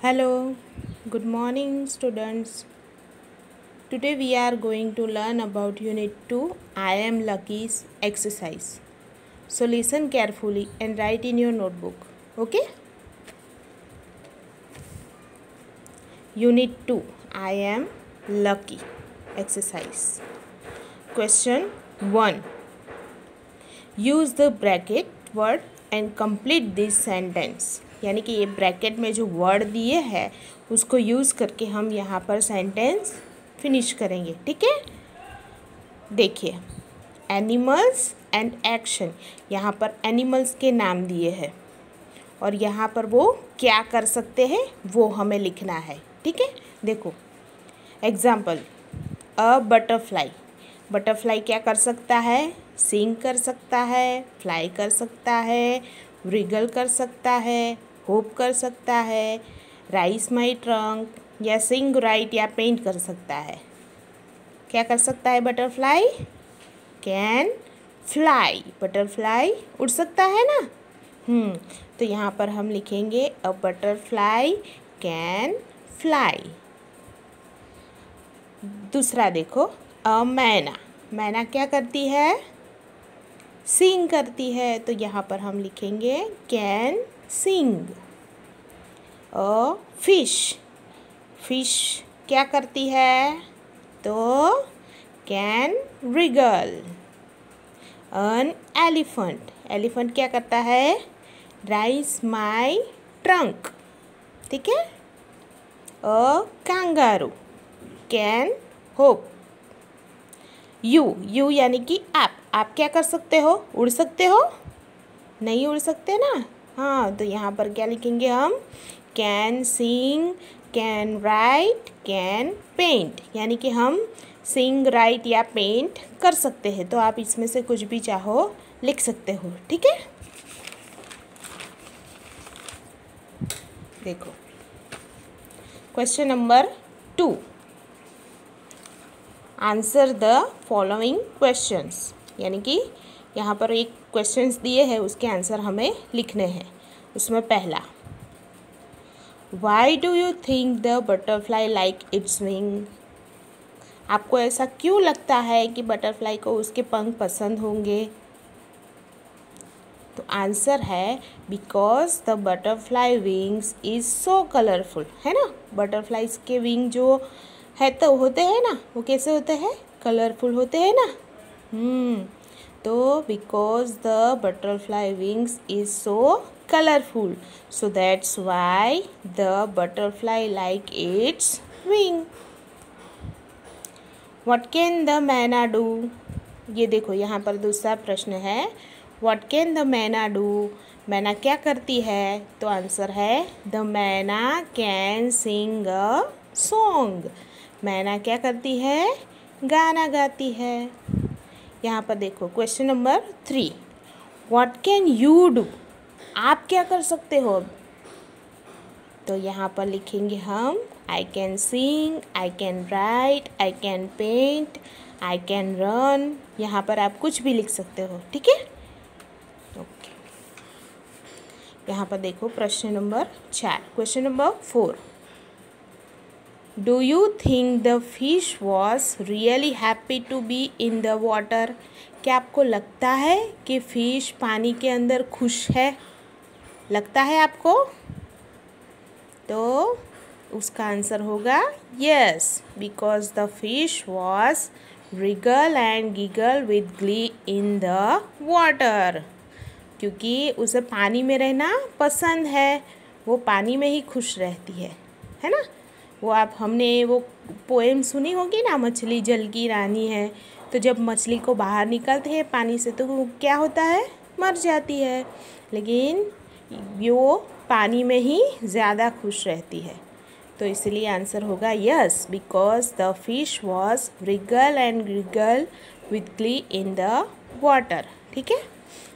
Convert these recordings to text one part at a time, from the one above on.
Hello, good morning, students. Today we are going to learn about Unit 2 I am Lucky's exercise. So listen carefully and write in your notebook. Okay? Unit 2 I am Lucky exercise. Question 1. Use the bracket word and complete this sentence. यानी कि ये bracket में जो word दिए हैं उसको use करके हम यहाँ पर सेंटेंस फिनिश करेंगे. ठीक है, देखिए एनिमल्स एंड एक्शन. यहाँ पर एनिमल्स के नाम दिए हैं और यहाँ पर वो क्या कर सकते हैं वो हमें लिखना है. ठीक है, देखो एग्जाम्पल. A butterfly. बटरफ्लाई क्या कर सकता है? सिंग कर सकता है, फ्लाई कर सकता है, रिगल कर सकता है, होप कर सकता है, राइज माई ट्रंक या सिंग राइट या पेंट कर सकता है. क्या कर सकता है बटरफ्लाई? Can fly. बटरफ्लाई उड़ सकता है ना. तो यहाँ पर हम लिखेंगे अ बटरफ्लाई कैन फ्लाई. दूसरा देखो, अ मैना. मैना क्या करती है? सिंग करती है. तो यहाँ पर हम लिखेंगे can sing. A fish. Fish क्या करती है? तो can wriggle. An elephant. Elephant क्या करता है? Raise my trunk. ठीक है. A kangaroo can hop. You यानी कि आप क्या कर सकते हो? उड़ सकते हो? नहीं उड़ सकते ना. हाँ, तो यहाँ पर क्या लिखेंगे हम? Can sing, can write, can paint. यानी कि हम सिंग, राइट या पेंट कर सकते हैं. तो आप इसमें से कुछ भी चाहो लिख सकते हो. ठीक है, देखो question number 2. Answer the following questions. यानी कि यहाँ पर एक क्वेश्चंस दिए हैं, उसके आंसर हमें लिखने हैं. उसमें पहला, why do you think the butterfly like its wing. आपको ऐसा क्यों लगता है कि बटरफ्लाई को उसके पंख पसंद होंगे? तो आंसर है because the butterfly wings is so colourful. है ना, बटरफ्लाइज के विंग जो है तो होते हैं ना, वो कैसे होते हैं? कलरफुल होते हैं ना. तो because the butterfly wings is so colourful, so that's why the butterfly like its wing. What can the myna do. ये देखो यहाँ पर दूसरा प्रश्न है, what can the myna do. मैना क्या करती है? तो आंसर है द मैना कैन सिंग अ सॉन्ग. मैना क्या करती है? गाना गाती है. यहाँ पर देखो question number 3, what can you do. आप क्या कर सकते हो? तो यहाँ पर लिखेंगे हम I can sing, I can write, I can paint, I can run. यहाँ पर आप कुछ भी लिख सकते हो. ठीक है, ओके. यहाँ पर देखो प्रश्न नंबर 4, question number 4. Do you think the fish was really happy to be in the water. क्या आपको लगता है कि फिश पानी के अंदर खुश है? लगता है आपको? तो उसका आंसर होगा yes, because the fish was wriggle and giggle with glee in the water. क्योंकि उसे पानी में रहना पसंद है, वो पानी में ही खुश रहती है ना. वो हमने वो पोएम सुनी होगी ना, मछली जल की रानी है. तो जब मछली को बाहर निकालते हैं पानी से तो वो क्या होता है? मर जाती है. लेकिन वो पानी में ही ज़्यादा खुश रहती है. तो इसलिए आंसर होगा yes, because the fish was wriggle and giggle with glee in the water. ठीक है.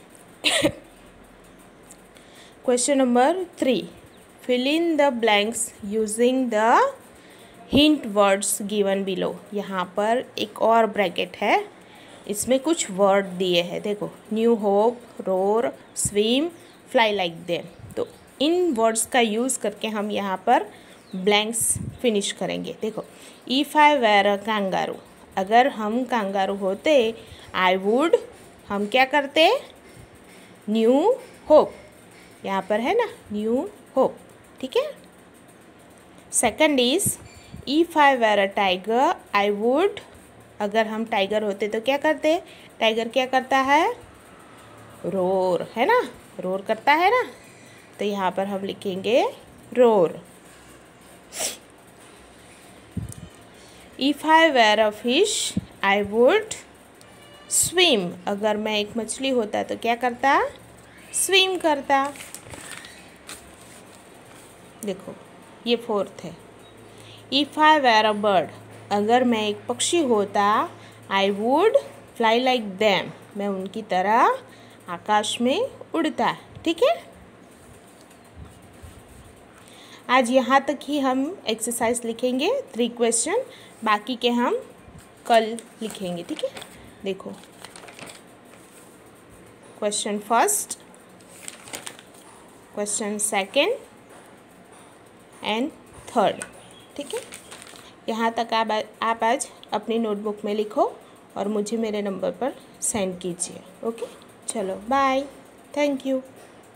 Question number 3, fill in the blanks using the hint words given below. यहाँ पर एक और ब्रैकेट है, इसमें कुछ वर्ड दिए हैं. देखो new hop, roar, swim, fly like them. तो इन वर्ड्स का यूज़ करके हम यहाँ पर ब्लैंक्स फिनिश करेंगे। देखो, if I were a kangaroo, अगर हम कंगारू होते, आई वुड, हम क्या करते, न्यू होप, यहाँ पर है ना न्यू होप, ठीक है। Second is if I were a tiger I would, अगर हम टाइगर होते तो क्या करते, टाइगर क्या करता है, रोर, है ना, रोर करता है ना, तो यहाँ पर हम लिखेंगे roar. If I were a fish I would swim, अगर मैं एक मछली होता तो क्या करता, स्विम करता। देखो ये फोर्थ है। If I were a bird, अगर मैं एक पक्षी होता, I would fly like them, मैं उनकी तरह आकाश में उड़ता, ठीक है। आज यहाँ तक ही हम एक्सरसाइज लिखेंगे, 3 क्वेश्चन, बाकी के हम कल लिखेंगे, ठीक है। देखो question first, question second and third, ठीक है। यहाँ तक आप आज अपनी नोटबुक में लिखो और मुझे मेरे नंबर पर सेंड कीजिए। ओके, चलो बाय, थैंक यू।